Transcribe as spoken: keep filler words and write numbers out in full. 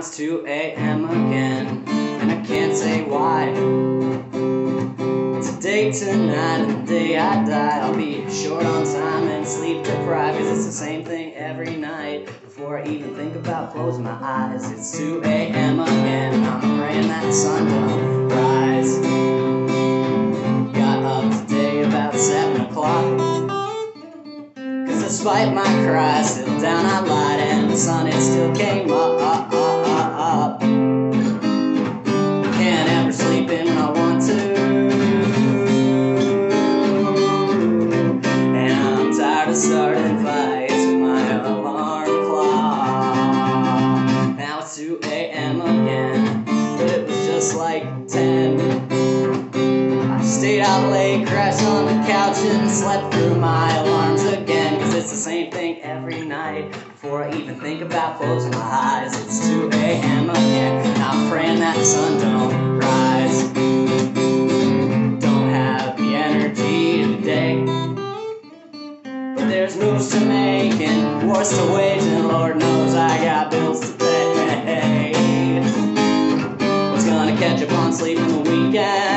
it's two A M again, and I can't say why. Today, tonight, and the day I die, I'll be short on time and sleep deprived, cause it's the same thing every night. Before I even think about closing my eyes, it's two A M again, and I'm praying that the sun don't rise. Got up today about seven o'clock, cause despite my cries, still down I lied, and the sun it still came up, up, up, up, up. Can't ever sleep in when I want to, and I'm tired of starting fights with my alarm clock. Now it's two A M again, but it was just like ten. I stayed out late, crashed on the couch, and slept through my alarms again, cause it's the same thing every night. Before I even think about closing my eyes, it's two A M again, and I'm praying that the sun don't rise. Don't have the energy today, but there's moves to make and wars to wage, and Lord knows I got bills to pay. What's gonna catch up on sleep in the weekend?